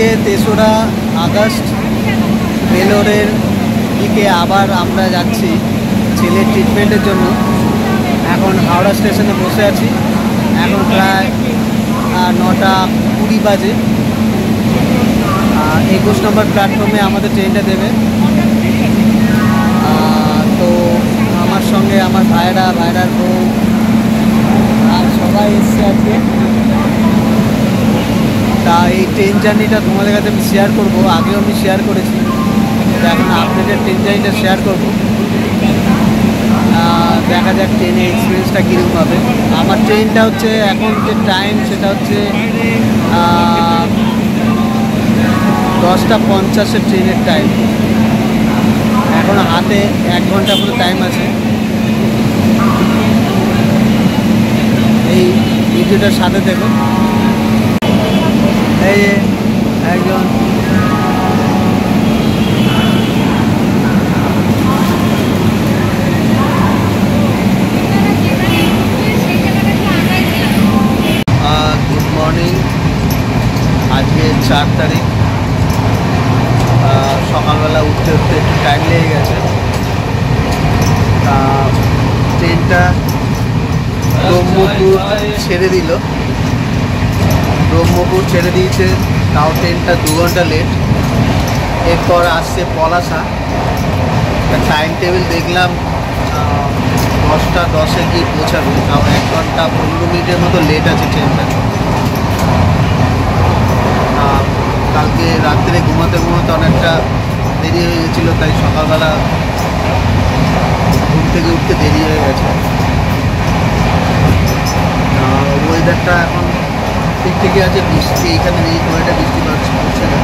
3রা August ভেলোরের দিকে আবার আমরা যাচ্ছি ছেলের ট্রিটমেন্টের জন্য। এখন হাওড়া স্টেশনে বসে আছি। এখন প্রায় 9:20 বাজে। 21 নম্বর প্ল্যাটফর্মে আমাদের ট্রেনটা দেবে। তো আমার সঙ্গে আমার ভাইরার বউ আর সবাই এসছে আজকে। তা এই ট্রেন জার্নিটা তোমাদের কাছে আমি শেয়ার করবো। আগেও আমি শেয়ার করেছি, এখন আপনাদের ট্রেন জার্নিটা শেয়ার করবো। দেখা যাক ট্রেনের এক্সপিরিয়েন্সটা কীরকম হবে। আমার ট্রেনটা হচ্ছে এখন যে টাইম সেটা হচ্ছে 10:50 ট্রেনের টাইম। এখন হাতে 1 ঘন্টা পুরো টাইম আছে। এই ভিডিওটার সাথে দেখো। এই একজন গুড মর্নিং। আজকে 4 তারিখ। সকালবেলা উঠতে উঠতে একটু টাইম লেগে গেছে। ট্রেনটা ব্রহ্মপুর ছেড়ে দিল। ব্রহ্মপুর ছেড়ে দিয়েছে, তাও ট্রেনটা 2 ঘন্টা লেট। এরপর আসছে পলাশা। টাইম টেবিল দেখলাম 10:10-এ গিয়ে পৌঁছাবে, তাও 1 ঘন্টা 15 মিনিটের মতো লেট আছে ট্রেনটা। কালকে রাত্রে ঘুমাতে অনেকটা দেরি হয়ে গেছিলো, তাই সকালবেলা ঘুম থেকে উঠতে দেরি হয়ে গেছে। ওয়েদারটা এখন ঠিকঠাকই আছে, বৃষ্টি এইখানে নেই, ওয়েদার বৃষ্টি পড়ছে না।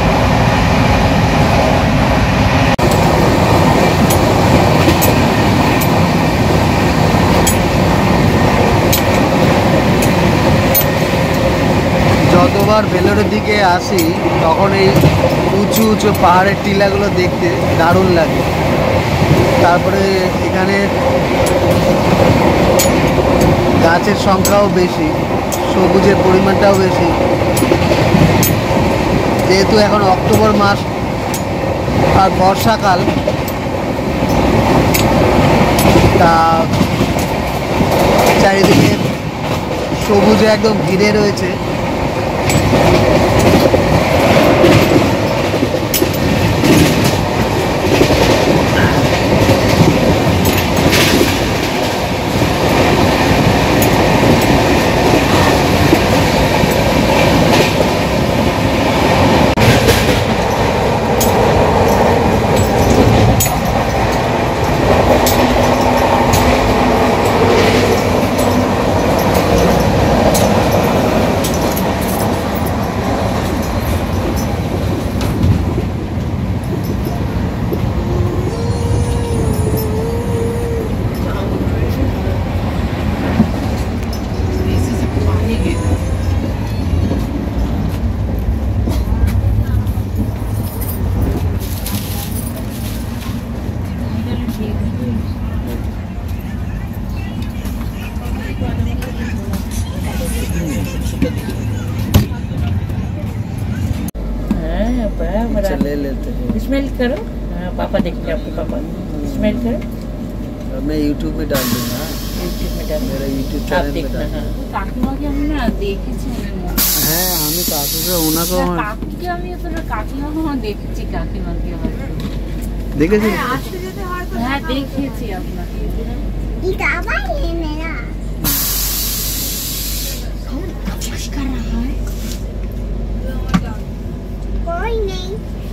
যতবার ভেলোরের দিকে আসি তখন এই উঁচু উঁচু পাহাড়ের টিলাগুলো দেখতে দারুণ লাগে। তারপরে এখানে গাছের সংখ্যাও বেশি, সবুজের পরিমাণটাও বেশি। যেহেতু এখন অক্টোবর মাস আর বর্ষাকাল, তা চারিদিকে সবুজে একদম ঘিরে রয়েছে। ले लेते हैं। स्मेल करो। पापा देखेंगे आपके पापा। स्मेल करो। मैं YouTube में डाल दूंगा। YouTube में डाल मेरा YouTube चैनल में देखना। কাকিমাকে আমি না দেখেছি। হ্যাঁ আমি কাকুকে ওনাকে কাকিকে আমি আসলে কাকিমাকে আমি দেখেছি। কাকিমাকে দেখেছি। হ্যাঁ দেখেছি আপনাকে। এটা আবার মেরা कौन फ्लश कर रहा है? कोई नहीं।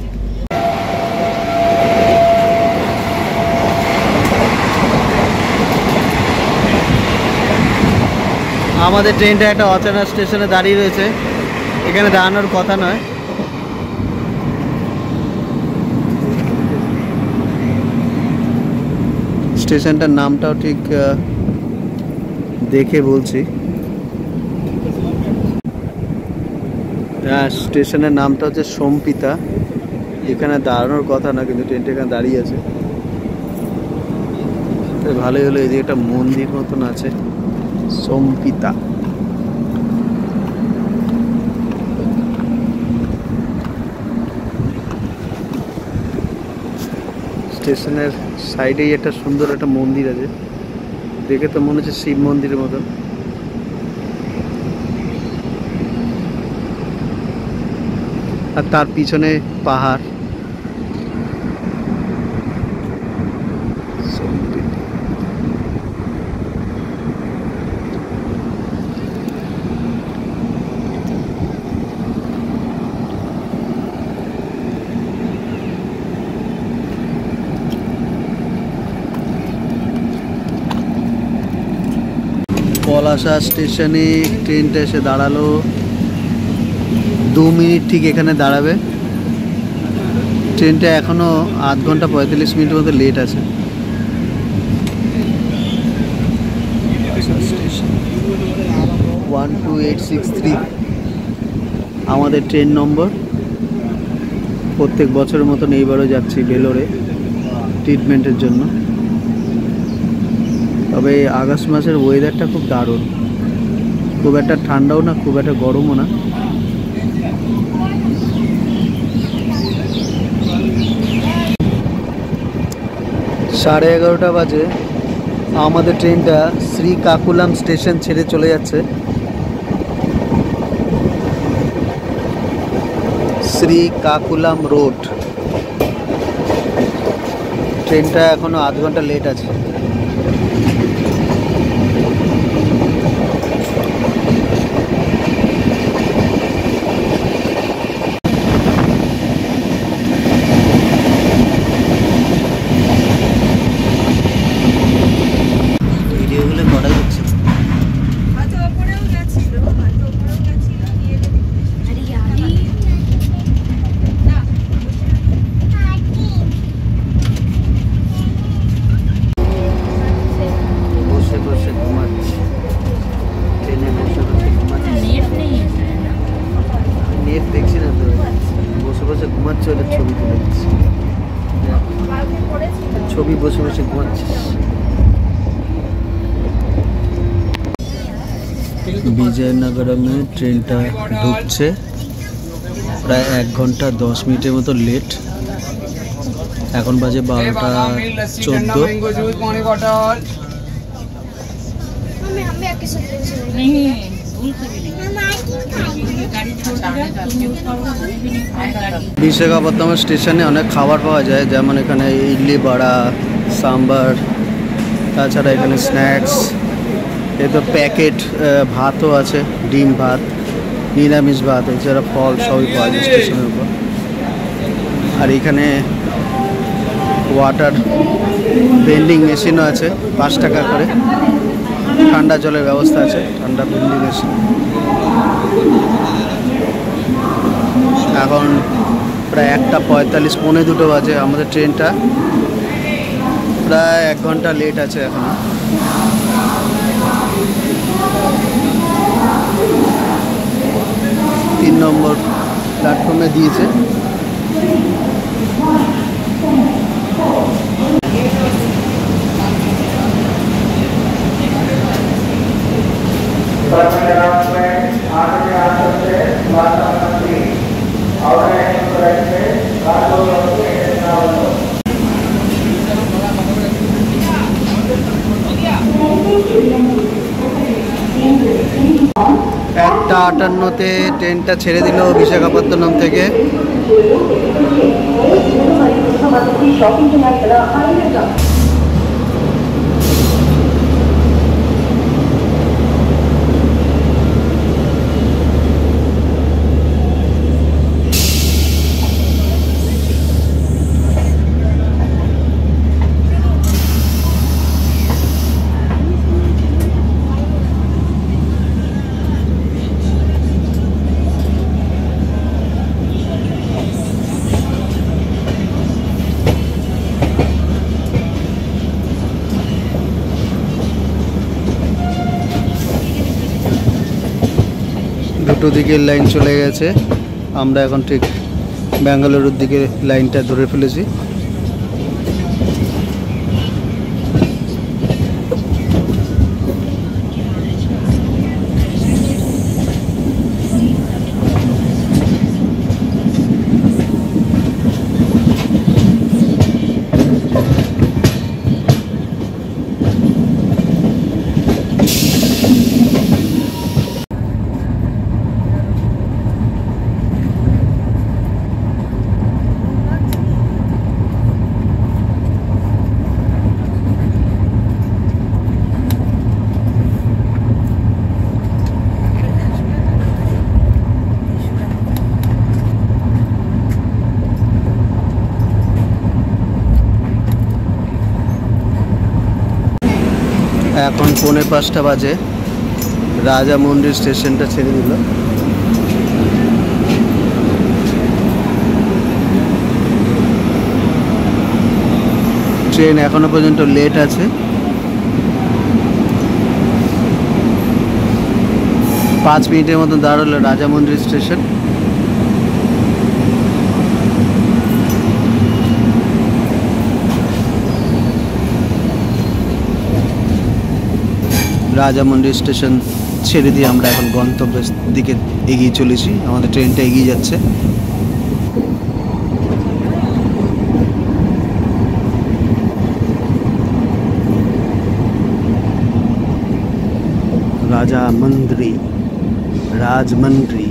আমাদের ট্রেনটা একটা অচেনা স্টেশনে দাঁড়িয়ে রয়েছে। এখানে দাঁড়ানোর কথা নয়। স্টেশনটার নামটাও ঠিক দেখে বলছি। হ্যাঁ, স্টেশনের নামটা হচ্ছে সোমপিতা। এখানে দাঁড়ানোর কথা না, কিন্তু ট্রেনটা এখানে দাঁড়িয়ে আছে। ভালোই হলো, এদিকে একটা মন্দির মতন আছে, সোমপিতা। স্টেশনের সাইডেই একটা সুন্দর একটা মন্দির আছে, দেখে তো মনে হচ্ছে শিব মন্দিরের মতন। আর তার পিছনে পাহাড়। পলাশা স্টেশনে ট্রেনটা এসে দাঁড়ালো, 2 মিনিট ঠিক এখানে দাঁড়াবে। ট্রেনটা এখনো 8 ঘন্টা 45 মিনিটের মতো লেট আছে। স্টেশন 12863 আমাদের ট্রেন নম্বর। প্রত্যেক বছরের মতন এইবারও যাচ্ছি ভেলোরে ট্রিটমেন্টের জন্য। তবে আগস্ট মাসের ওয়েদারটা খুব দারুণ, খুব একটা ঠান্ডাও না, খুব একটা গরমও না। সাড়ে 11টা বাজে, আমাদের ট্রেনটা শ্রীকাকুলাম স্টেশন ছেড়ে চলে যাচ্ছে। শ্রীকাকুলাম রোড। ট্রেনটা এখনো 8 ঘন্টা লেট আছে। ভিডিওগুলো করা যাচ্ছে। বসে বসে ঘুমাচ্ছি, ট্রেনে বসে বসে ঘুমাচ্ছি। নেট দেখছি না তো, বসে বসে ঘুমাচ্ছি, ওটা ছবি তুলে দিচ্ছি। ছবি বসে বসে ঘুমাচ্ছি। বিজয়নগরমে ট্রেনটা ঢুকছে, প্রায় 1 ঘন্টা 10 মিনিটের মতো লেট। এখন বাজে 12টা 14। বিশাখাপত্তনম স্টেশনে অনেক খাবার পাওয়া যায়, যেমন এখানে ইডলি বড়া, সাম্বার, তাছাড়া এখানে স্ন্যাক্স, এ তো প্যাকেট ভাতও আছে, ডিম ভাত, নিরামিষ ভাত, এছাড়া ফল সবই পাওয়া যায় স্টেশনের উপর। আর এখানে ওয়াটার ভেন্ডিং মেশিনও আছে, 5 টাকা করে। ঠান্ডা জলের ব্যবস্থা আছে, ঠান্ডা ভেন্ডিং মেশিন। এখন প্রায় 1:45, 1:45 বাজে। আমাদের ট্রেনটা প্রায় 1 ঘন্টা লেট আছে এখন। 3 নম্বর প্ল্যাটফর্মে দিয়েছে। একটা 58-তে ট্রেনটা ছেড়ে দিল বিশাখাপত্তনম থেকে। দুটো দিকের লাইন চলে গেছে, আমরা এখন ঠিক ব্যাঙ্গালুরুর দিকে লাইনটা ধরে ফেলেছি। এখন 4:45 বাজে, রাজামন্দির স্টেশনটা ছেড়ে দিল। ট্রেন এখনো পর্যন্ত লেট আছে। 5 মিনিটের মতো দাঁড়ালো রাজামন্দির স্টেশন। রাজামন্দির স্টেশন ছেড়ে দিয়ে আমরা এখন গন্তব্যের দিকে এগিয়ে চলেছি। আমাদের ট্রেনটা এগিয়ে যাচ্ছে। রাজামন্দ্রি, রাজমন্দ্রি।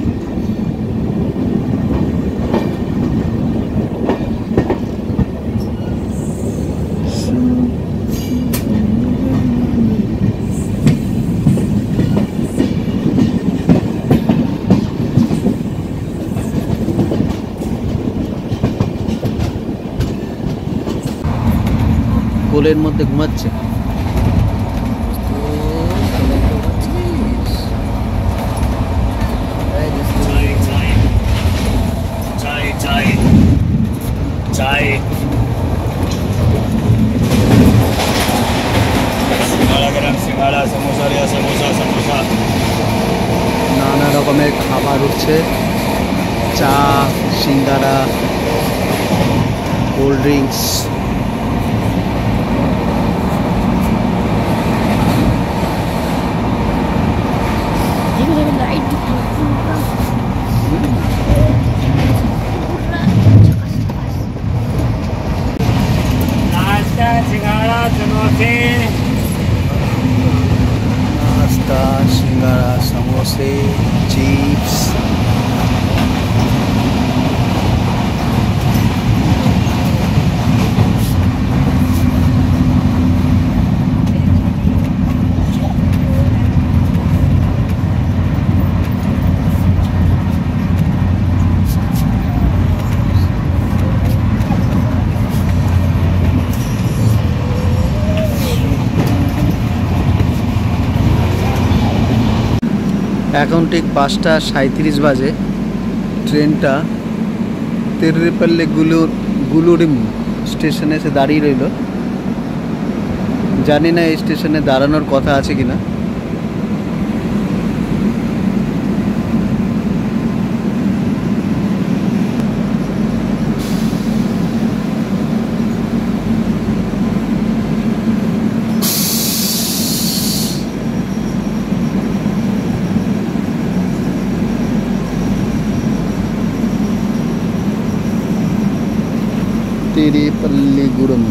কোলের মধ্যে ঘুমাচ্ছে। নানা রকমের খাবার উঠছে, চা, সিঙ্গারা, কোল্ড ড্রিঙ্কস। नाश्ता, सिंगाड़ा, समोसे, चिप्स। এখন ঠিক 5:37 বাজে। ট্রেনটা তিরুপল্লী গুলুরিম স্টেশনে এসে দাঁড়িয়ে রইল। জানি না এই স্টেশনে দাঁড়ানোর কথা আছে কিনা। তিরুপল্লীগুড়ম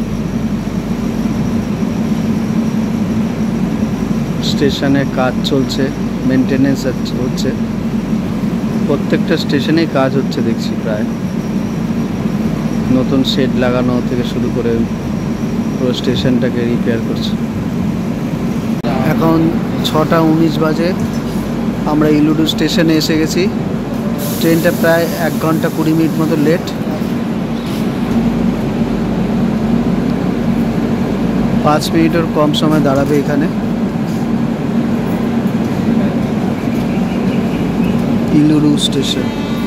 স্টেশনে কাজ চলছে, মেনটেনেন্স হচ্ছে। প্রত্যেকটা স্টেশনেই কাজ হচ্ছে দেখছি। প্রায় নতুন শেড লাগানো থেকে শুরু করে পুরো স্টেশনটাকে রিপেয়ার করছে। এখন 6:19 বাজে। আমরা ইলুডু স্টেশনে এসে গেছি। ট্রেনটা প্রায় 1 ঘন্টা 20 মিনিট মতো লেট। 5 মিনিটের কম সময় দাঁড়াবে এখানে। ইলুরু স্টেশন।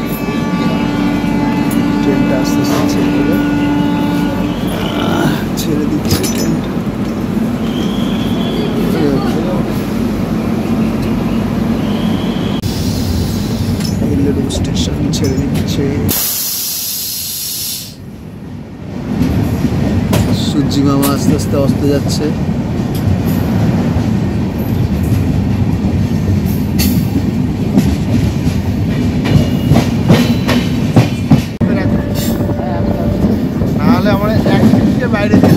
ট্রেনটা আস্তে আস্তে ছেড়ে দিচ্ছে ট্রেনটা। ইলুরু স্টেশন ছেড়ে দিচ্ছে। সূর্যি মামা আস্তে আস্তে অস্ত যাচ্ছে। নাহলে আমার এক মিনিটে বাইরে যেতে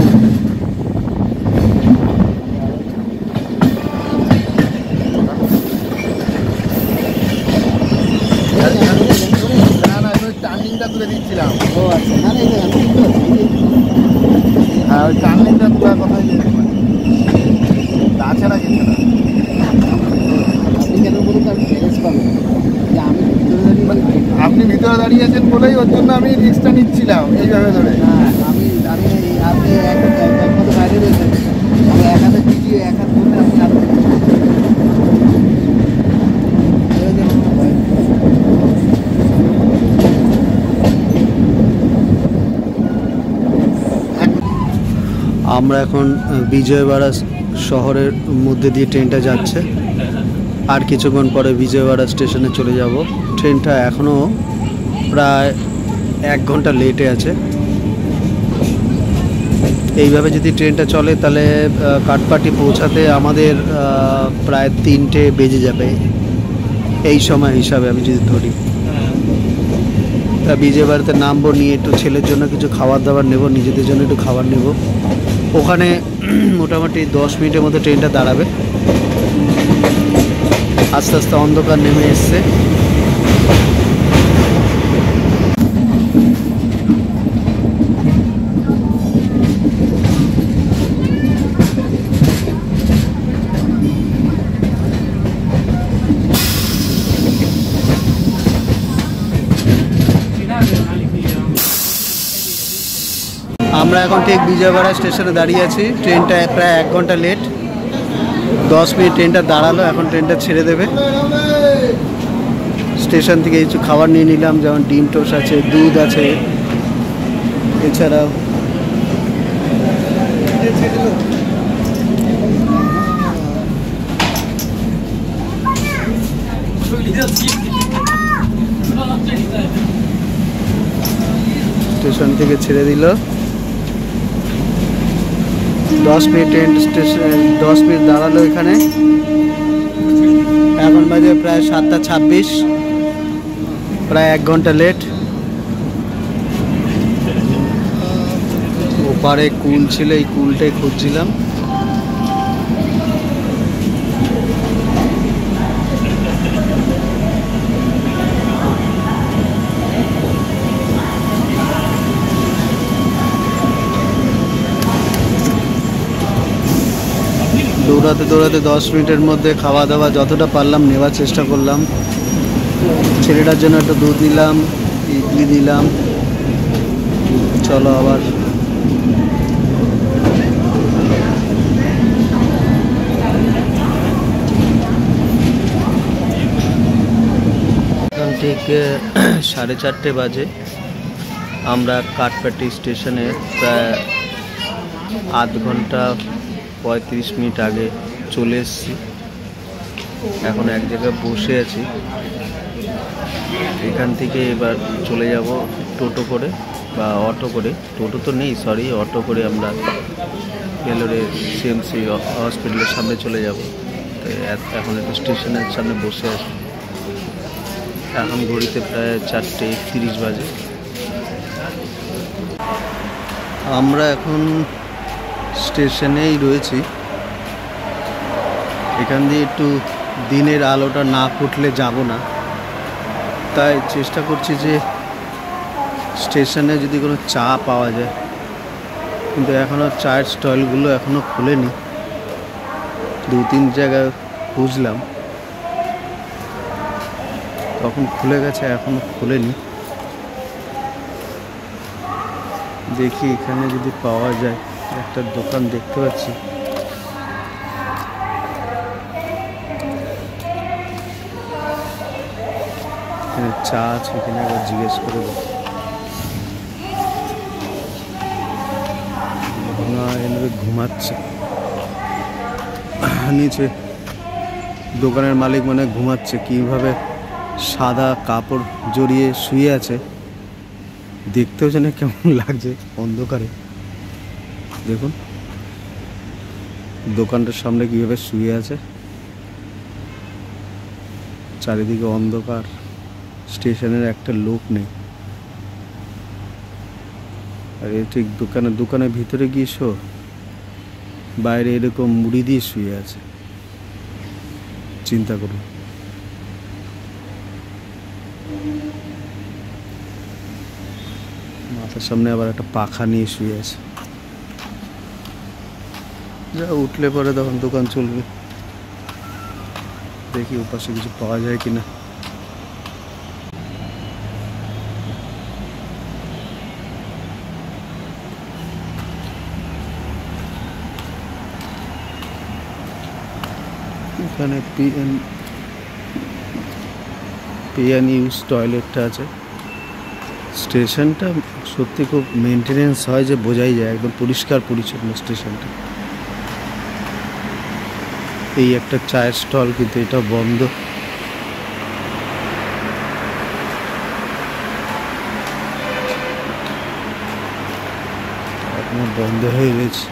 না, আমি টার্নিংটা তুলে দিচ্ছিলাম। ও আচ্ছা, না হ্যাঁ, ওই টার্নিংটা তোলার কথাই যেতে পারে, তাছাড়া কিছু না। আপনি কেন বলুন, আপনি ম্যানেজ পাবেন যে আমি ভিতরে দাঁড়িয়ে, আপনি ভিতরে দাঁড়িয়ে আছেন বলেই ওর জন্য আমি রিস্কটা নিচ্ছিলাম এইভাবে ধরে। হ্যাঁ, আমি আপনি এক বাইরে রয়েছেন, আমি এক হাতে ভিডিও এক হাত ধরে আমি চালাবো। আমরা এখন বিজয়ওয়াড়া শহরের মধ্যে দিয়ে ট্রেনটা যাচ্ছে। আর কিছুক্ষণ পরে বিজয়ওয়াড়া স্টেশনে চলে যাব। ট্রেনটা এখনও প্রায় 1 ঘন্টা লেটে আছে। এইভাবে যদি ট্রেনটা চলে তাহলে কাটপাটি পৌঁছাতে আমাদের প্রায় 3টে বেজে যাবে এই সময় হিসাবে আমি যদি ধরি। তা বিজয়ওয়াড়াতে নামবো, নিয়ে একটু ছেলের জন্য কিছু খাবার দাবার নেব, নিজেদের জন্য একটু খাবার নেব। ওখানে মোটামুটি 10 মিনিটের মধ্যে ট্রেনটা দাঁড়াবে। আস্তে আস্তে অন্ধকার নেমে এসছে। আমরা এখন ঠিক বিজয়ওয়াড়া স্টেশনে দাঁড়িয়ে আছি। ট্রেনটা প্রায় 1 ঘন্টা লেট। 10 মিনিট ট্রেনটা দাঁড়ালো, এখন ট্রেনটা ছেড়ে দেবে। স্টেশন থেকে কিছু খাবার নিয়ে নিলাম, যেমন ডিম টোস্ট আছে, দুধ আছে, এছাড়াও স্টেশন থেকে ছেড়ে দিল। 10 মিনিট ট্রেন স্টেশন 10 মিনিট দাঁড়ালো এখানে। এখন বাজে প্রায় 7:26, প্রায় 1 ঘন্টা লেট। ওপারে কুল ছিল, এই কুলটাই খুঁজছিলাম। দৌড়াতে দৌড়াতে 10 মিনিটের মধ্যে খাওয়া দাওয়া যতটা পারলাম নেওয়ার চেষ্টা করলাম। ছেলেটার জন্য একটু দুধ দিলাম, ইডলি দিলাম। চলো আবার এখন ঠিক 4:30 বাজে। আমরা কাটপাটি স্টেশনে প্রায় 8 ঘন্টা 35 মিনিট আগে চলে এসেছি। এখন এক জায়গায় বসে আছি। এখান থেকে এবার চলে যাব টোটো করে বা অটো করে। টোটো তো নেই, সরি, অটো করে আমরা ভেলোরের সিএমসি হসপিটালের সামনে চলে যাব। তো এখন একটু স্টেশনের সামনে বসে আছি। এখন ঘড়িতে প্রায় 4:31 বাজে। আমরা এখন স্টেশনেই রয়েছি। এখান দিয়ে একটু দিনের আলোটা না ফুটলে যাব না, তাই চেষ্টা করছি যে স্টেশনে যদি কোনো চা পাওয়া যায়। কিন্তু এখনও চায়ের স্টলগুলো এখনও খোলেনি। 2-3 জায়গায় খুঁজলাম, তখন খুলে গেছে, এখনও খোলেনি। দেখি এখানে যদি পাওয়া যায়। একটা দোকান দেখতে পাচ্ছি, এখানে চা আছে, এখানে একবার জিজ্ঞেস করে না, এনে ঘুমাচ্ছে নিচে। দোকানের মালিক মানে ঘুমাচ্ছে, কিভাবে সাদা কাপড় জড়িয়ে শুয়ে আছে, দেখতেও যেন কেমন লাগছে অন্ধকারে। দেখুন দোকানটার সামনে কিভাবে শুয়ে আছে, চারিদিকে অন্ধকার। স্টেশনের একটা লোক নেই। আর এ ঠিক দোকানের ভিতরে গিয়ে শো, বাইরে এরকম মুড়ি দিয়ে শুয়ে আছে। চিন্তা করুন। মাথার সামনে আবার একটা পাখা নিয়ে শুয়ে আছে। যা উঠলে পরে তখন দোকান চলবে। দেখি ওপাশে কিছু পাওয়া যায় কিনা। এখানে পিএন ইউজ টয়লেটটা আছে। স্টেশনটা সত্যি খুব মেনটেনেন্স হয় যে বোঝাই যায়, একদম পরিষ্কার পরিচ্ছন্ন স্টেশনটা। এই একটা চায়ের স্টল, কিন্তু এটা বন্ধ। এখনো বন্ধ হয়ে গেছে।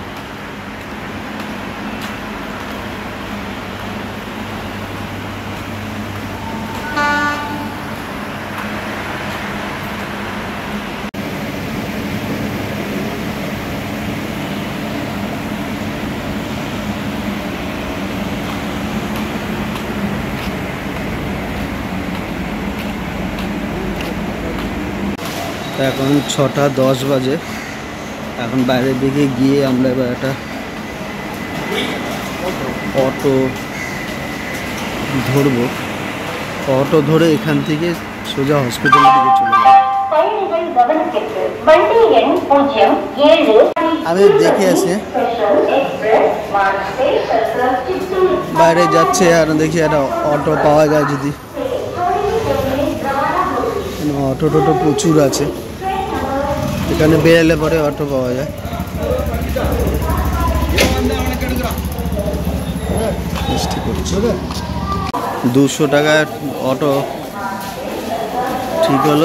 এখন 6:10 বাজে। এখন বাইরের দিকে গিয়ে আমরা এবার একটা অটো ধরবো। অটো ধরে এখান থেকে সোজা হসপিটালের দিকে চলে যাবো। আমি দেখে আসি বাইরে যাচ্ছে, আর দেখি একটা অটো পাওয়া যায় যদি। অটো টোটো প্রচুর আছে এখানে, বেরোলে পরে অটো পাওয়া যায়। বৃষ্টি পড়ছে। 200 টাকার অটো ঠিক হলো।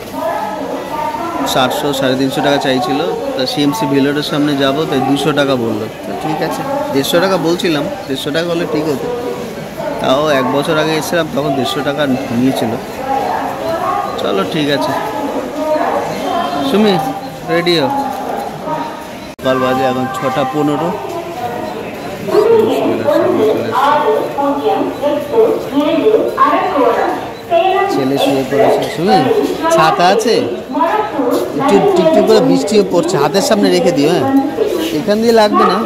400 350 টাকা চাইছিল। তা সিএমসি ভিলোরের সামনে যাব, তাই 200 টাকা বললো। তো ঠিক আছে, 150 টাকা বলছিলাম, 150 টাকা হলে ঠিক হতো। তাও 1 বছর আগে এসেছিলাম, তখন 150 টাকা নিয়েছিল। চলো ঠিক আছে। সুমি রেডি হো। সকাল বাজে এখন 6:15। ছেলে শুয়ে পড়েছে। সুমি ছাতা আছে? একটু টিপটিপ করে বৃষ্টিও পড়ছে, হাতের সামনে রেখে দিও। হ্যাঁ, এখান দিয়ে লাগবে না।